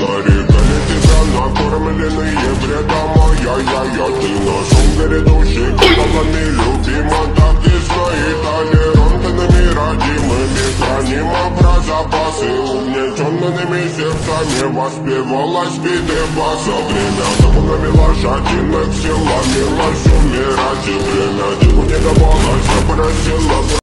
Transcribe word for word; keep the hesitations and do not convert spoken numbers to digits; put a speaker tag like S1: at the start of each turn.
S1: нарекали тебя накормленные бредом. Ай-яй-яй, ты нашел грядущий колоколами, любима, так ясно и толерантными родимыми, хранима про запасы, угнетенными сердцами воспевалась битва. За время законами